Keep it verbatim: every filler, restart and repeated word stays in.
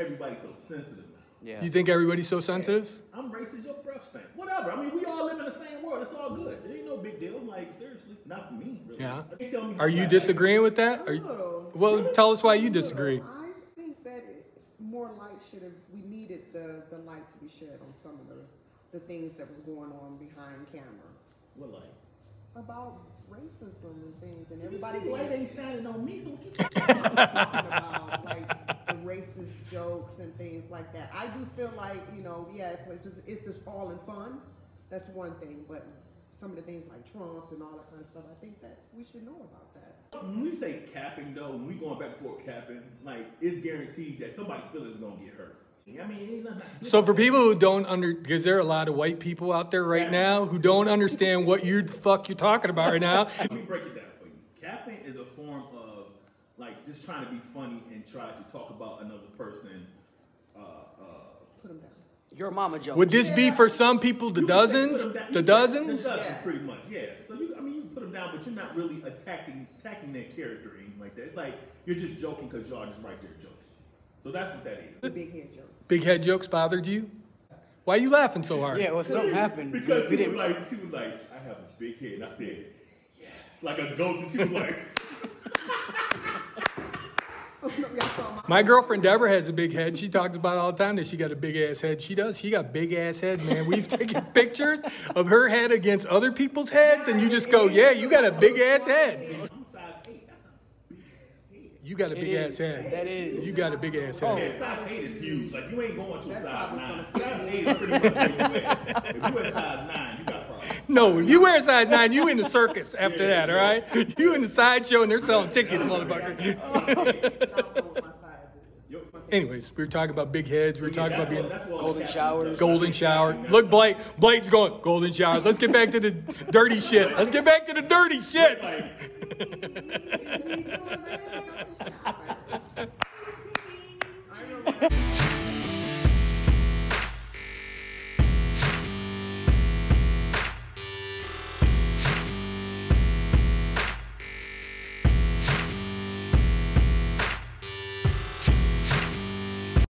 everybody's so sensitive now. Yeah. You think everybody's so sensitive? Yeah. I'm racist, your breath stink. Whatever. I mean, we all live in the same world. It's all good. It ain't no big deal. Like, seriously, not for me, really. Yeah. They tell me Are you disagreeing with that? Are you, well, tell us why you disagree. I think that it, more light should have, we needed the, the light to be shed on some of the, the things that was going on behind camera. What light? About racism and things, and You everybody see, light gets- ain't shining on me, so what you talking about? talking about like the racist jokes and things like that. I do feel like, you know, yeah, if it's, if it's all in fun, that's one thing, but some of the things like Trump and all that kind of stuff, I think that we should know about that. When we say capping, though, when we going back and forth capping, like, it's guaranteed that somebody's feelings is going to get hurt. I mean, it ain't nothing. So for people who don't under, because there are a lot of white people out there right now who don't understand what you the fuck you're talking about right now. Let me break it down for you. Capping is a form of, like, just trying to be funny and try to talk about another person. Uh, uh, Put them down. Your mama joke. Would this be for some people the You can say dozens? put 'em down. The You can say dozens? The dozens, Yeah. pretty much, yeah. So you, I mean, you can put them down, but you're not really attacking, attacking their character or anything like that. It's like you're just joking because y'all just right there joking. So that's what that is. The big head jokes. Big head jokes bothered you? Why are you laughing so hard? Yeah, well, something happened. Because we she was didn't. like, she was like, I have a big head. And I said, yes, like a ghost. And she was like, My girlfriend Deborah has a big head. She talks about it all the time that she got a big ass head. She does. She got big ass head, man. We've taken pictures of her head against other people's heads, and you just go, yeah, you got a big ass head. I'm size eight. That's a big ass head. You got a big It ass is. head. That is. You got a big ass head. Yeah, size eight is huge. Like, you ain't going to a size nine. Size eight is pretty much where you at. If you at size nine, you got a problem. No, if you wear a size nine, you in the circus after that, all right? You in the sideshow and they're selling tickets, motherfucker. Anyways, we were talking about big heads. We were talking about being Golden showers. golden shower. Look, Blake. Blake's going, golden showers. Let's get back to the dirty shit. Let's get back to the dirty shit. I know.